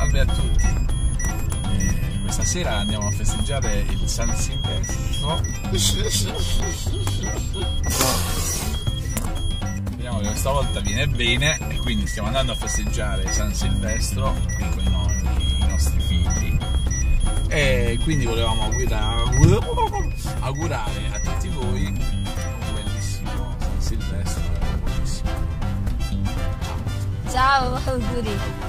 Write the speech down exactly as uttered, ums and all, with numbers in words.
salve a tutti. Eh, questa sera andiamo a festeggiare il San Silvestro. Speriamo che questa volta viene bene e quindi stiamo andando a festeggiare San Silvestro qui con i, nonni, i nostri figli. E quindi volevamo augurare, augurare a tutti voi un bellissimo San Silvestro. Buonissimo. Ciao, auguri.